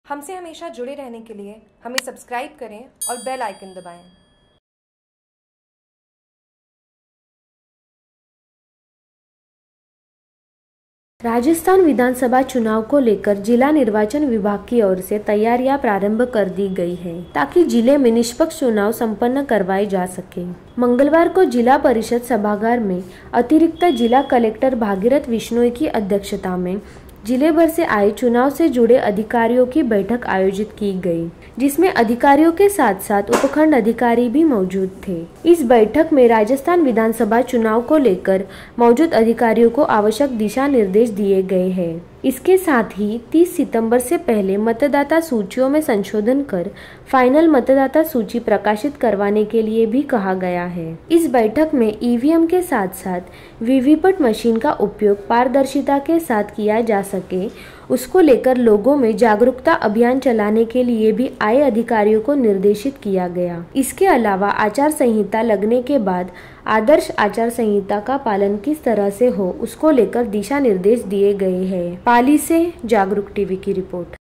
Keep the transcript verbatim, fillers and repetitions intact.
हमसे हमेशा जुड़े रहने के लिए हमें सब्सक्राइब करें और बेल आइकन दबाएं। राजस्थान विधानसभा चुनाव को लेकर जिला निर्वाचन विभाग की ओर से तैयारियां प्रारंभ कर दी गई हैं, ताकि जिले में निष्पक्ष चुनाव संपन्न करवाए जा सके। मंगलवार को जिला परिषद सभागार में अतिरिक्त जिला कलेक्टर भागीरथ विश्नोई की अध्यक्षता में जिले भर से आए चुनाव से जुड़े अधिकारियों की बैठक आयोजित की गई, जिसमें अधिकारियों के साथ साथ उपखंड अधिकारी भी मौजूद थे। इस बैठक में राजस्थान विधानसभा चुनाव को लेकर मौजूद अधिकारियों को आवश्यक दिशा निर्देश दिए गए हैं। इसके साथ ही तीस सितंबर से पहले मतदाता सूचियों में संशोधन कर फाइनल मतदाता सूची प्रकाशित करवाने के लिए भी कहा गया है। इस बैठक में ईवीएम के साथ साथ वीवीपैट मशीन का उपयोग पारदर्शिता के साथ किया जा सके, उसको लेकर लोगों में जागरूकता अभियान चलाने के लिए भी आए अधिकारियों को निर्देशित किया गया। इसके अलावा आचार संहिता लगने के बाद आदर्श आचार संहिता का पालन किस तरह से हो, उसको लेकर दिशा निर्देश दिए गए हैं। पाली से जागरूक टीवी की रिपोर्ट।